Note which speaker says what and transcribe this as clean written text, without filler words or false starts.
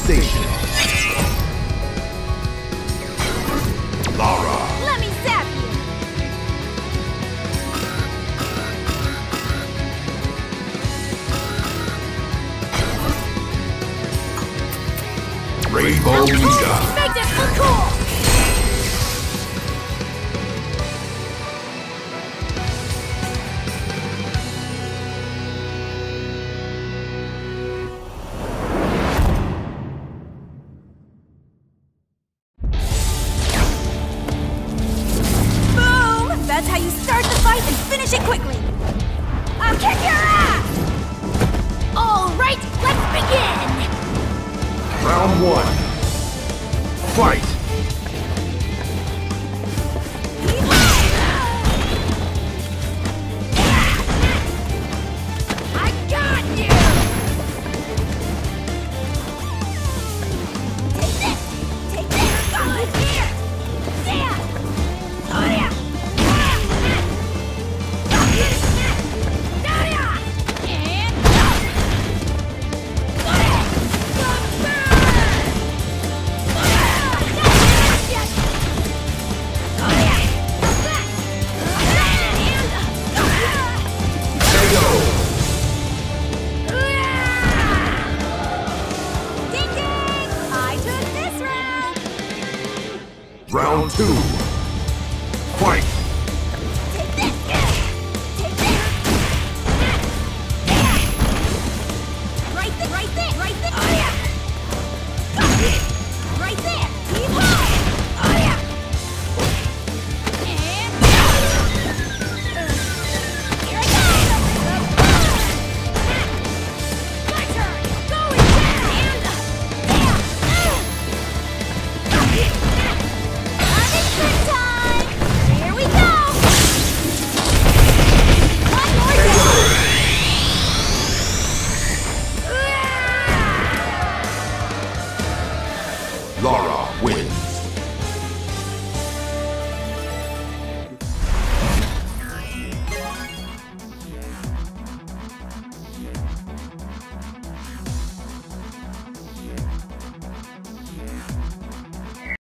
Speaker 1: station. Lara.
Speaker 2: Let me zap you!
Speaker 1: Rainbow Mika.
Speaker 2: Make this look cool! That's how you start the fight and finish it quickly! I'll kick your ass! Alright, let's begin!
Speaker 1: Round 1. Fight!
Speaker 2: I got you! Take this! Take this! Good! Here! There! Oh yeah!
Speaker 1: Round 2. Fight!
Speaker 2: Take this! Take this! Right there! Right there! Right there! Oh yeah! Right there! Keep on! Oh yeah! And here I go! My turn! Going down! And there! Good time! Here we go! One more down!
Speaker 1: Lara wins.